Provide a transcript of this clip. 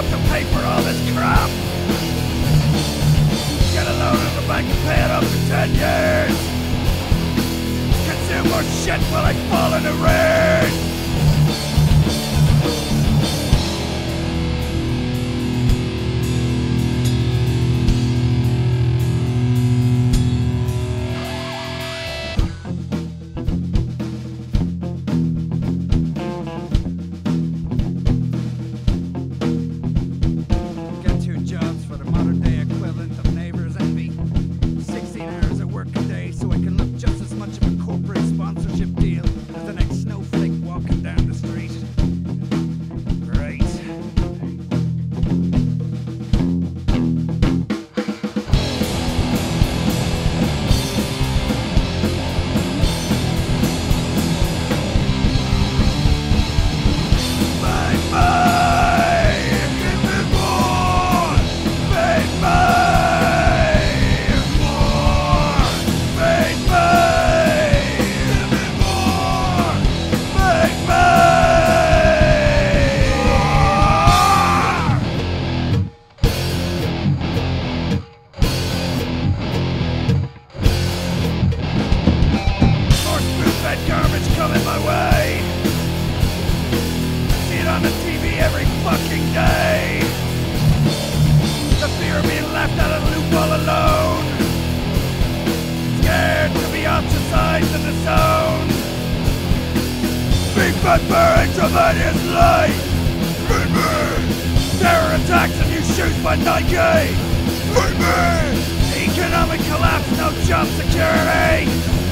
enough to pay for all this crap. Get a loan in the bank and pay it off for 10 years. Consume more shit while I fall in arrears. Ostracised and disowned. Being fed for intravenously. Feed me. Terror attacks and new shoes by Nike. Feed me. Economic collapse, no job security.